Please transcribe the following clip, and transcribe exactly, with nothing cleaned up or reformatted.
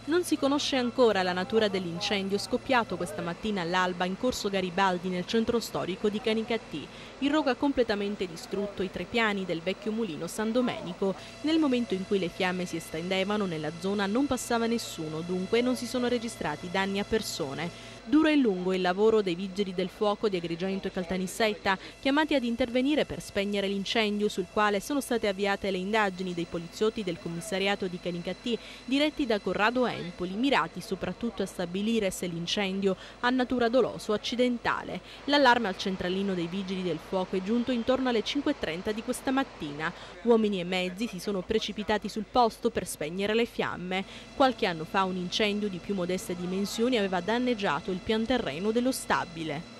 Non si conosce ancora la natura dell'incendio scoppiato questa mattina all'alba in corso Garibaldi nel centro storico di Canicattì. Il rogo ha completamente distrutto i tre piani del vecchio mulino San Domenico. Nel momento in cui le fiamme si estendevano nella zona non passava nessuno, dunque non si sono registrati danni a persone. Duro e lungo il lavoro dei vigili del fuoco di Agrigento e Caltanissetta, chiamati ad intervenire per spegnere l'incendio, sul quale sono state avviate le indagini dei poliziotti del commissariato di Canicattì, diretti da Corrado Empoli, mirati soprattutto a stabilire se l'incendio ha natura dolosa o accidentale. L'allarme al centralino dei vigili del fuoco è giunto intorno alle cinque e trenta di questa mattina. Uomini e mezzi si sono precipitati sul posto per spegnere le fiamme. Qualche anno fa un incendio di più modeste dimensioni aveva danneggiato il pianterreno dello stabile.